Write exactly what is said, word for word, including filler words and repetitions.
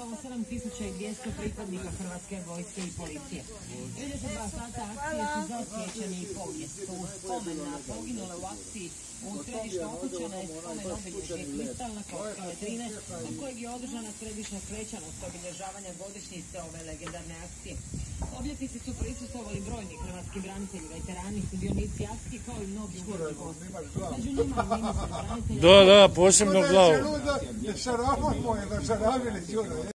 osam tisuća dvjesto pripadnika Hrvatske vojske i policije. trideset dva sata akcije su za sjećanje i povijest. U spomen na poginule u akciji u središte okućena je spomen obilježje kristalna koska Ledrine, od kojeg je održana središnja svečanost obilježavanja godišnjice ove legendarne akcije. Obljetnici su prisustvovali brojni hrvatski branitelji, veterani, sudionici akcije kao i mnogi drugi gosti. Među njima ministar branitelja... Da, da, posebno glavu.